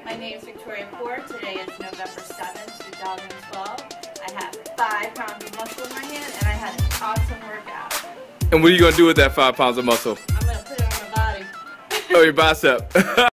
My name is Victoria Poor. Today is November 7th, 2012. I have 5 pounds of muscle in my hand and I had an awesome workout. And what are you going to do with that 5 pounds of muscle? I'm going to put it on my body. Oh, your bicep.